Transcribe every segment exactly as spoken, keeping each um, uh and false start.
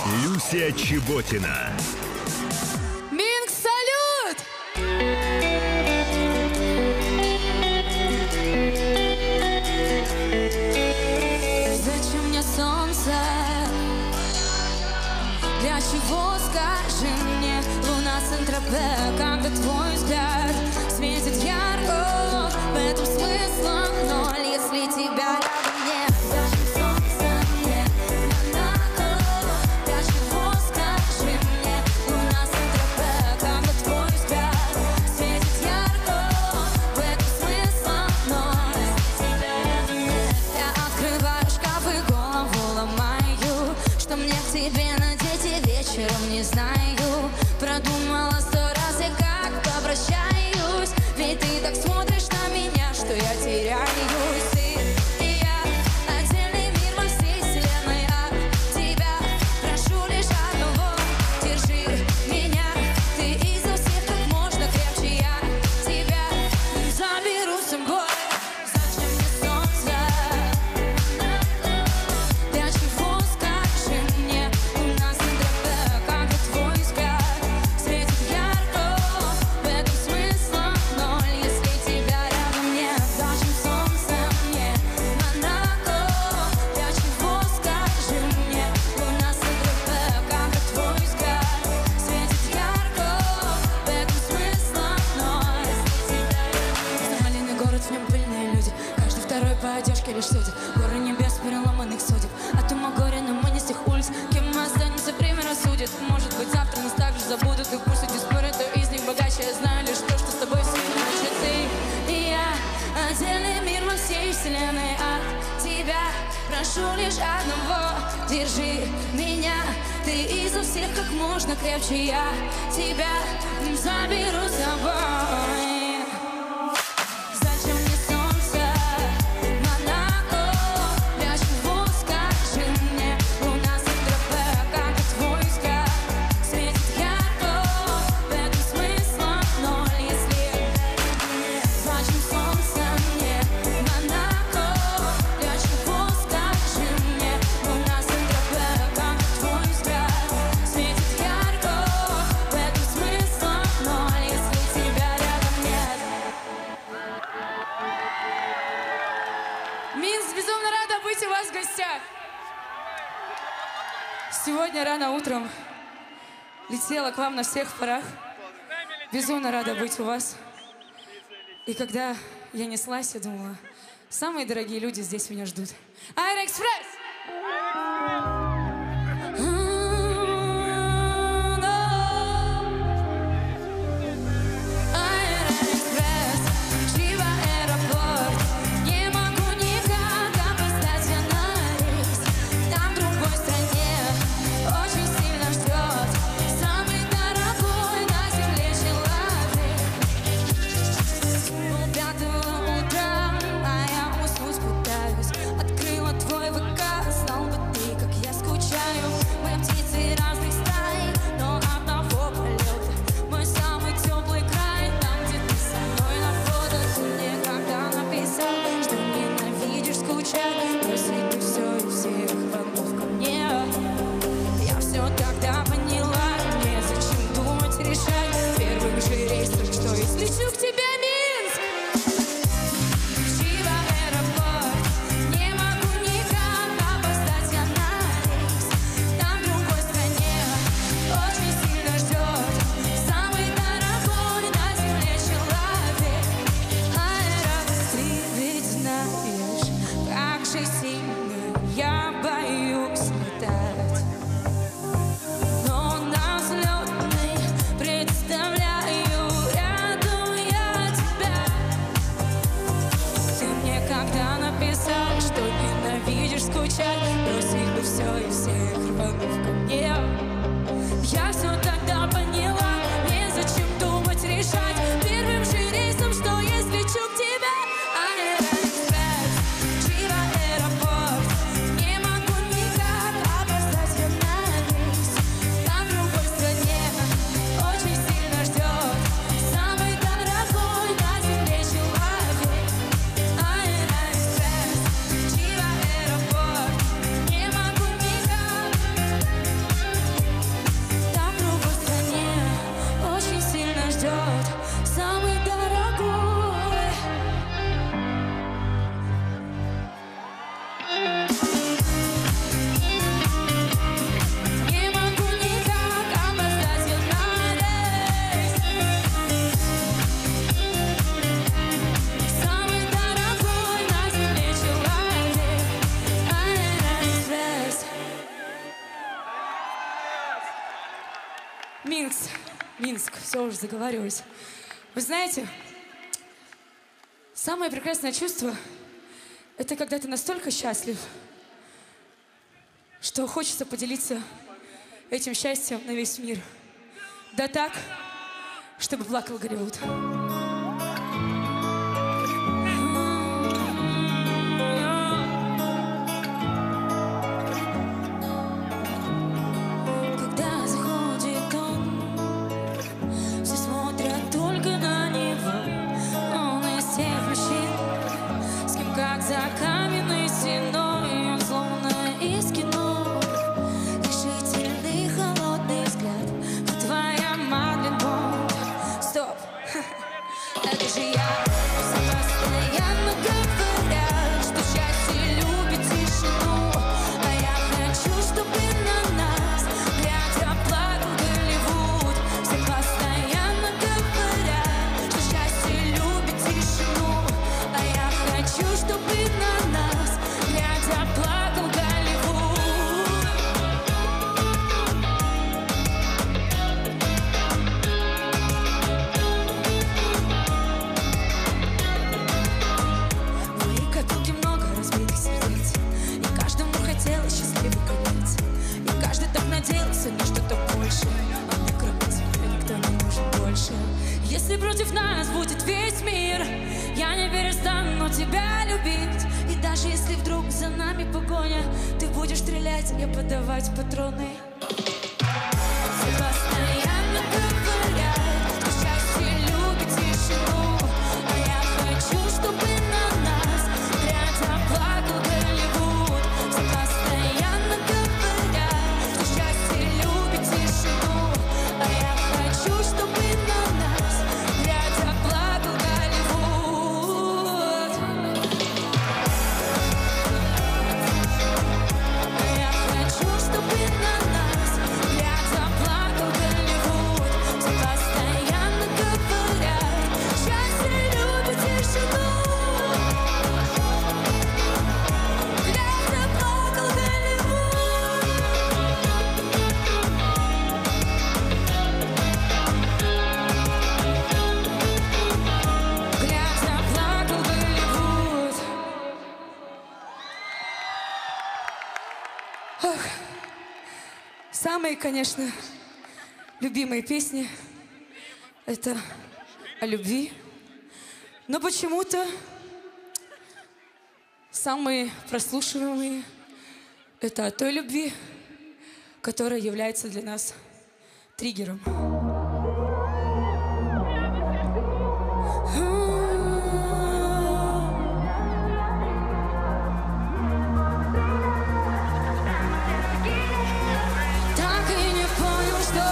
Люся Чеботина. Минск, салют! Зачем мне солнце? Для чего, скажи мне, луна Сент-Тропе, когда твой взгляд светит ярко, в этом смысла ноль, если тебя рядом нет. Зачем солнце мне, Монако? Для чего, скажи мне, луна Сент-Тропе, когда твой взгляд светит ярко, в этом смысла ноль, если тебя рядом нет. Я открываю шкаф и голову ломаю, что мне к тебе надеть и вечером не знаю. Продумала сто раз я как попрощаюсь, ведь ты так смотришь на меня, что я теряюсь. Ты и я, отдельный мир во всей вселенной от тебя. Прошу лишь одного, держи меня. Ты изо всех как можно крепче, я тебя заберу с собой. Зачем мне солнце? Для чего, скажи мне, луна Сент-Тропе, когда твой взгляд светит ярко, в этом смысла ноль, если тебя рядом нет. Зачем солнце мне, Монако? Для чего, скажи мне, луна Сент-Тропе, когда твой взгляд светит ярко, в этом смысла ноль, если тебя рядом нет. Малиный город, в нем пыльные люди, каждый второй по одежке лишь судит. Горы небес переломанных судеб, от ума горе, но мы не с тех улиц. Кем мы останемся, время рассудит. Может быть, завтра нас также забудут, и пусть эти спорят, то из них богаче. Я знаю лишь то, что с тобой все иначе. Ты и я, отдельный мир во всей вселенной от тебя. Прошу лишь одного, держи меня. Ты изо всех как можно крепче, я тебя заберу с собой. Зачем мне солнце, Монако? Для чего, скажи мне, луна Сент-Тропе, когда твой взгляд светит ярко, в этом смысла ноль, если зачем солнце мне, Монако? Для чего, скажи мне, луна Сент-Тропе, когда твой взгляд светит ярко, в этом смысла ноль, если тебя рядом нет. Минск, безумно рада быть у вас в гостях. Сегодня рано утром летела к вам на всех парах. Безумно рада быть у вас. И когда я неслась, я думала, самые дорогие люди здесь меня ждут. Аэроэкспресс! Аэроэкспресс, Чива, аэропорт. Не могу никак опоздать я на рейс. Там в другой стране очень сильно ждет самый дорогой на земле человек. Полпятого утра, а я уснуть пытаюсь. Открыла твой ВК, знал бы ты, как я скучаю. Мы птицы разных стай, но одного полета. Мой самый теплый край, там, где ты со мной на фото. Ты мне когда написал, что ненавидишь скучать, бросить ты все и всех рванув ко мне. Я все тогда поняла, незачем думать, решать первым же рейсом, что если лечу к тебе, Минск. Чива, аэропорт. Не могу никак опоздать я на рейс. Там в другой стране очень сильно ждет самый дорогой на земле человек. Аэропорт, ты ведь знаешь, как же сильно я боюсь летать. Но на взлетной представляю рядом я тебя. Ты мне когда написал, что ненавидишь скучать, бросить бы все и всех рванув ко мне. Я все тогда поняла, незачем думать, решать первым же рейсом, что если лечу к тебе. Аэроэкспресс, Чива, аэропорт. Не могу никак Минск, Минск, все уже заговариваюсь. Вы знаете, самое прекрасное чувство — это когда ты настолько счастлив, что хочется поделиться этим счастьем на весь мир. Да так, чтобы плакал Голливуд. За каменной стеной он словно из кино. Решительный холодный взгляд, как твоя Мадлен Бонд. Стоп, это же я. Все постоянно говорят, что счастье любит тишину, а я хочу, чтобы на нас глядя плакал Голливуд. Все постоянно говорят, что счастье любит тишину, а я хочу, чтобы на нас глядя плакал Голливуд. В моей копилке много разбитых сердец, и каждому хотелось счастливый конец, и каждый так надеялся на что-то большее, а мне кроме тебя никто не нужен больше. Если против нас будет весь мир, я не перестану тебя любить. И даже если вдруг за нами погоня, ты будешь стрелять и подавать патроны. Все постоянно говорят, что счастье любит тишину, а я хочу, чтобы на нас глядя плакал Голливуд. Все постоянно говорят, что счастье любит тишину, а я хочу, чтобы на нас глядя плакал Голливуд. Я хочу, чтобы на нас глядя плакал Голливуд. Все постоянно говорят, счастье любит тишину, глядя плакал Голливуд. Глядя плакал Голливуд. Ох, самые, конечно, любимые песни — это о любви. Но почему-то самые прослушиваемые — это о той любви, которая является для нас триггером. Так и не понял, что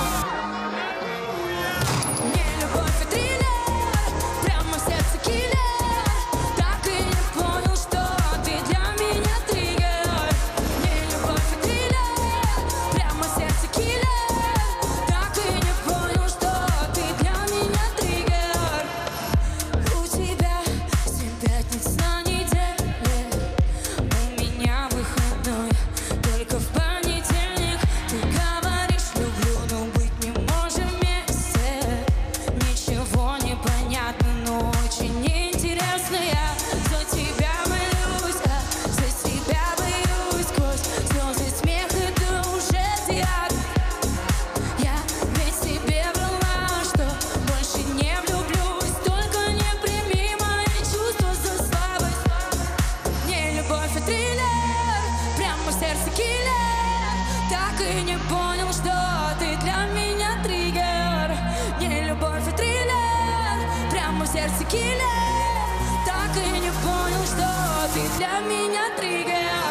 не любовь и триллер, прямо в сердце киллер. Так и не понял, что ты для меня триггер. Не любовь и триллер, прямо в сердце киллер. Так и не понял, что ты для меня триггер. У тебя семь пятниц на неделе, у меня выходной только в понедельник. Ты говоришь люблю, но быть не можем вместе. Ничего не понятно, но очень интересно. Я за тебя молюсь, а за тебя боюсь. Сквозь слезы, смех, это уже театр. Я ведь тебе врала, что больше не влюблюсь. Только не прими мои чувства за слабость. Не любовь и триллер, прямо в сердце киллер. Так и не понял, что ты для меня триггер. Не любовь и триллер, прямо в сердце киллер. Так и не понял, что ты для меня триггер.